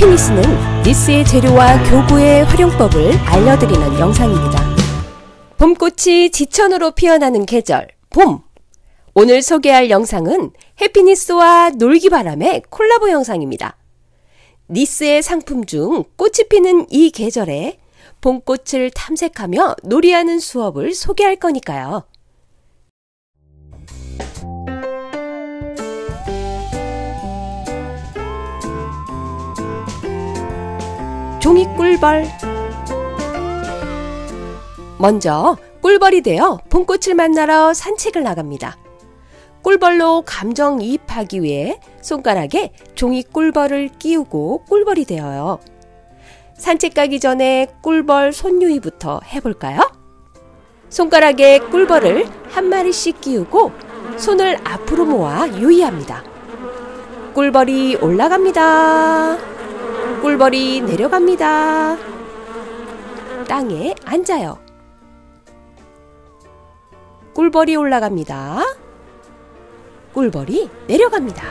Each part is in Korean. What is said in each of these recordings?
해피니스는 니스의 재료와 교구의 활용법을 알려드리는 영상입니다. 봄꽃이 지천으로 피어나는 계절, 봄! 오늘 소개할 영상은 해피니스와 놀기바람의 콜라보 영상입니다. 니스의 상품 중 꽃이 피는 이 계절에 봄꽃을 탐색하며 놀이하는 수업을 소개할 거니까요. 종이꿀벌. 먼저 꿀벌이 되어 봄꽃을 만나러 산책을 나갑니다. 꿀벌로 감정이입하기 위해 손가락에 종이꿀벌을 끼우고 꿀벌이 되어요. 산책 가기 전에 꿀벌 손유이부터 해볼까요? 손가락에 꿀벌을 한 마리씩 끼우고 손을 앞으로 모아 유의합니다. 꿀벌이 올라갑니다. 꿀벌이 내려갑니다. 땅에 앉아요. 꿀벌이 올라갑니다. 꿀벌이 내려갑니다.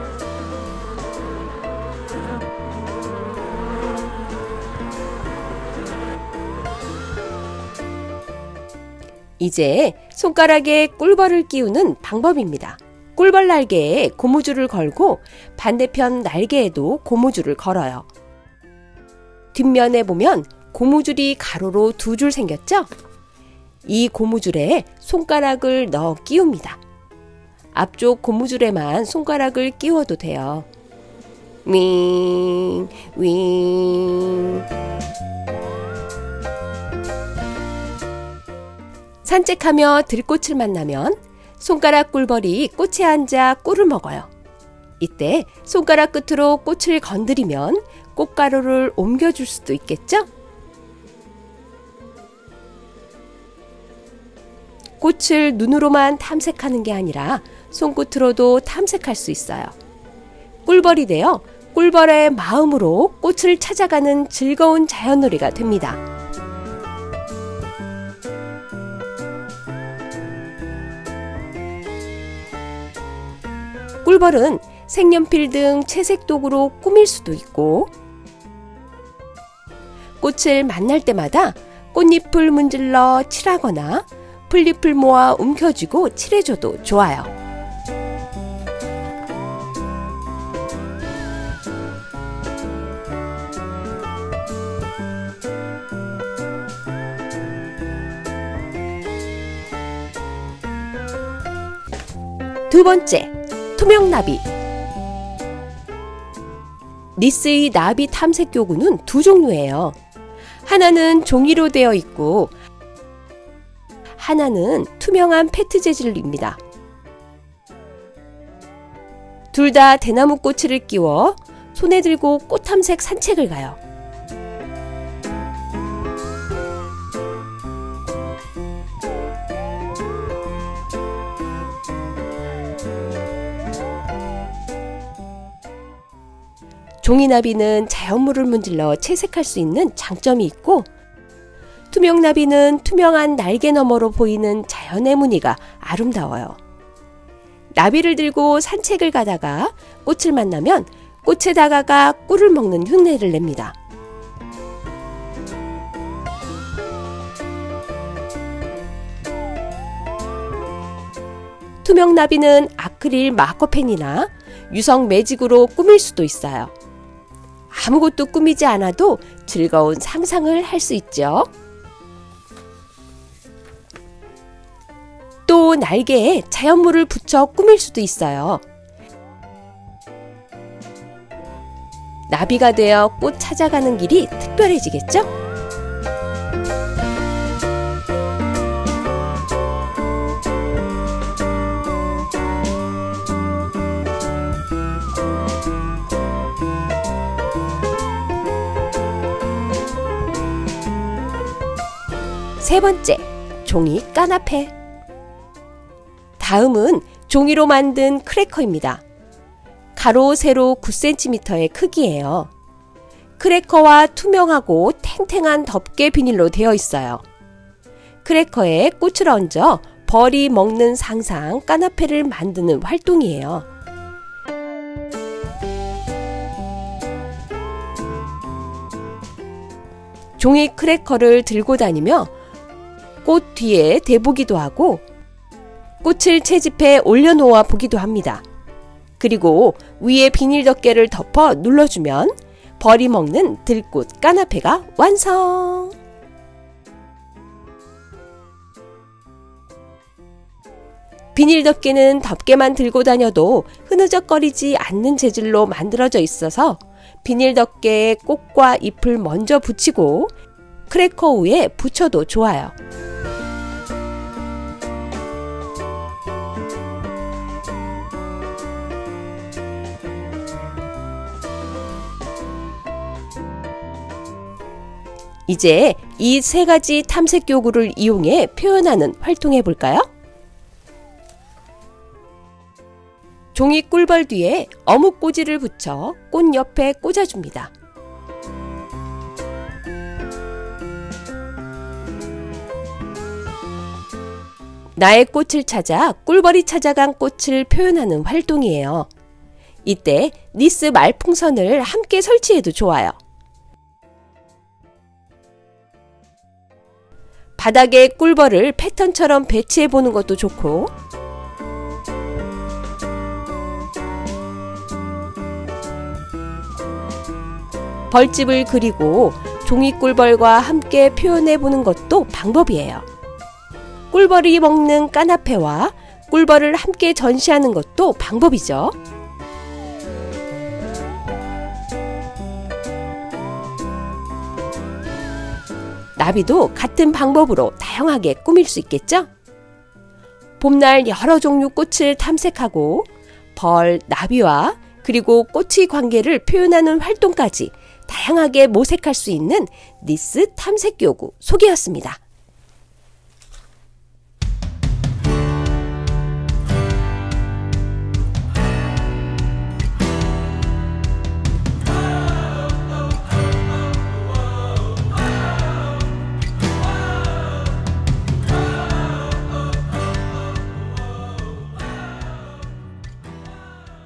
이제 손가락에 꿀벌을 끼우는 방법입니다. 꿀벌 날개에 고무줄을 걸고 반대편 날개에도 고무줄을 걸어요. 뒷면에 보면 고무줄이 가로로 두 줄 생겼죠? 이 고무줄에 손가락을 넣어 끼웁니다. 앞쪽 고무줄에만 손가락을 끼워도 돼요. 윙, 윙. 산책하며 들꽃을 만나면 손가락 꿀벌이 꽃에 앉아 꿀을 먹어요. 이때 손가락 끝으로 꽃을 건드리면 꽃가루를 옮겨줄 수도 있겠죠? 꽃을 눈으로만 탐색하는 게 아니라 손끝으로도 탐색할 수 있어요. 꿀벌이 되어 꿀벌의 마음으로 꽃을 찾아가는 즐거운 자연놀이가 됩니다. 꿀벌은 색연필 등 채색 도구로 꾸밀 수도 있고, 꽃을 만날 때마다 꽃잎을 문질러 칠하거나 풀잎을 모아 움켜쥐고 칠해줘도 좋아요. 두 번째, 투명나비. 니스의 나비 탐색 교구는 두 종류예요. 하나는 종이로 되어 있고 하나는 투명한 페트 재질입니다. 둘 다 대나무 꼬치를 끼워 손에 들고 꽃 탐색 산책을 가요. 종이나비는 자연물을 문질러 채색할 수 있는 장점이 있고, 투명나비는 투명한 날개 너머로 보이는 자연의 무늬가 아름다워요. 나비를 들고 산책을 가다가 꽃을 만나면 꽃에 다가가 꿀을 먹는 흉내를 냅니다. 투명나비는 아크릴 마커펜이나 유성 매직으로 꾸밀 수도 있어요. 아무것도 꾸미지 않아도 즐거운 상상을 할 수 있죠. 또 날개에 자연물을 붙여 꾸밀 수도 있어요. 나비가 되어 꽃 찾아가는 길이 특별해지겠죠? 세 번째, 종이 까나페. 다음은 종이로 만든 크래커입니다. 가로, 세로 9cm의 크기예요. 크래커와 투명하고 탱탱한 덮개 비닐로 되어 있어요. 크래커에 꽃을 얹어 벌이 먹는 상상 까나페를 만드는 활동이에요. 종이 크래커를 들고 다니며 꽃 뒤에 대보기도 하고 꽃을 채집해 올려놓아 보기도 합니다. 그리고 위에 비닐 덮개를 덮어 눌러주면 벌이 먹는 들꽃 까나페가 완성! 비닐 덮개는 덮개만 들고 다녀도 흐느적거리지 않는 재질로 만들어져 있어서 비닐 덮개에 꽃과 잎을 먼저 붙이고 크래커 위에 붙여도 좋아요. 이제 이 세 가지 탐색 교구를 이용해 표현하는 활동해 볼까요? 종이 꿀벌 뒤에 어묵 꼬지를 붙여 꽃 옆에 꽂아줍니다. 나의 꽃을 찾아 꿀벌이 찾아간 꽃을 표현하는 활동이에요. 이때 니스 말풍선을 함께 설치해도 좋아요. 바닥에 꿀벌을 패턴처럼 배치해 보는 것도 좋고, 벌집을 그리고 종이 꿀벌과 함께 표현해 보는 것도 방법이에요. 꿀벌이 먹는 까나페와 꿀벌을 함께 전시하는 것도 방법이죠. 나비도 같은 방법으로 다양하게 꾸밀 수 있겠죠? 봄날 여러 종류 꽃을 탐색하고 벌, 나비와 그리고 꽃의 관계를 표현하는 활동까지 다양하게 모색할 수 있는 니스 탐색교구 소개였습니다.